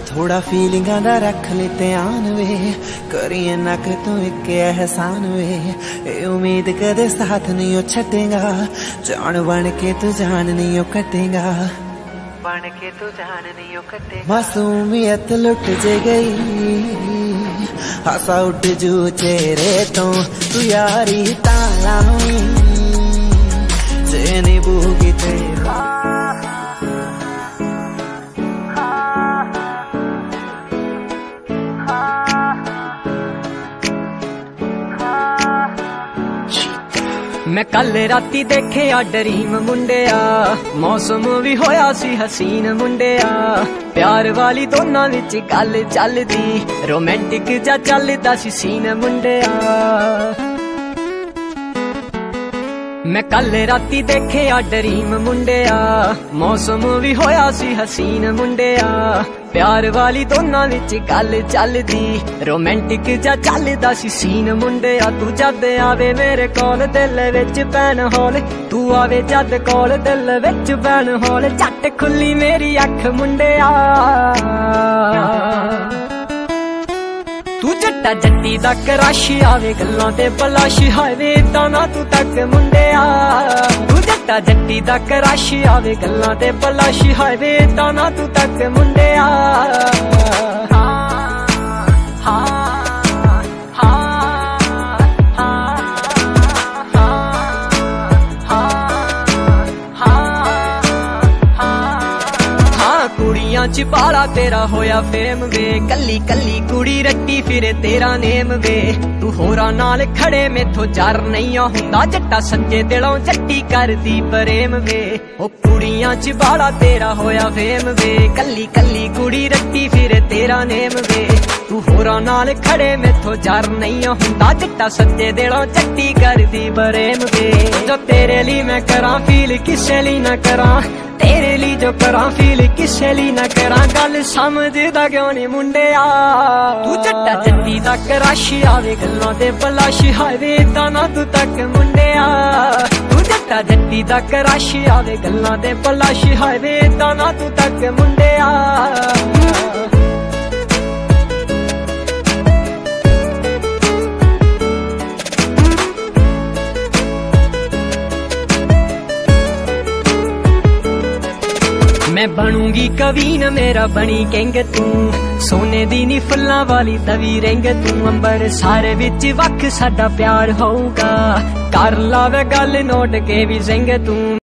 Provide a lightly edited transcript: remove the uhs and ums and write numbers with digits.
थोड़ा फीलिंगां दा रख ले ध्यान वे, करिए नक तू एक एहसान वे। ए उम्मीद कदे साथ नहीं ओ छटेगा, जान बन के तू जान नहीं ओ कटेगा, बन के तू जान नहीं ओ कटेगा। मासूमियत लुट जे गई, हासा उठ जू चेहरे तो तू यारी तालावी जेने बूगी तेरा। मैं कल राती देखे आ ड्रीम मुंडिया, मौसम भी होया सी हसीन मुंडिया। प्यार वाली दोनों विच गल चलदी, रोमांटिक जा चलदा सी सीन मुंडिया। मैं कल राती देखे आ ड्रीम मुंडिया, मौसम भी होया सी हसीन मुंडिया। प्यार वाली दोनों विच गल चलदी, रोमांटिक जा चलदा सी सीन मुंडिया। तू जद आवे मेरे कोल दिल विच पैन हौल, तू आवे जद कोल दिल विच पैन हौल। झट खुली मेरी अख मुंडिया, तू जट्टा जट्टी दा क्रश आवे गल्लां ते बलाश हावे ताना तू तक मुंडिया। तू जट्टा जट्टी दा क्रश आवे गल्लां ते बलाश हावे ताना तू तक मुंडिया। च बाला तेरा होया फेम वे, कली कली कुड़ी रट्टी फिरे तेरा नेम वे। तू होरा नाल खड़े मेथो जार नहीं हुंदा, जट्टा सच्चे दिलों जट्टी कर दी प्रेम वे। ओ कुड़ियां च बाला तेरा होया फेम वे, कली कली कुड़ी रट्टी फिरे तेरा नेम वे। तू होरा नाल खड़े मेथो जार नहीं हुंदा, जट्टा सच्चे दिलों जट्टी कर दी प्रेम वे। जो तेरे लिए मैं करा फील किसे लिए ना करा, तेरे लिए जो करा फील किसे लिए ना करा। गल समझदा क्यों नहीं मुंडिया, तू जट्टा जट्टी दा क्रश आवे गल्लां ते बलाश हावे ताना तू तक मुंडिया। तू जट्टा जट्टी दा क्रश आवे गल्लां ते बलाश हावे ताना तू तक मुंडिया। मैं बनूंगी कवीन मेरा बनी किंग तू, सोने दी नी फुल्लां वाली तवी रिंग तू। अंबर सारे विच वख साडा प्यार होऊगा, कर लावे गल नोट के भी सिंग तू।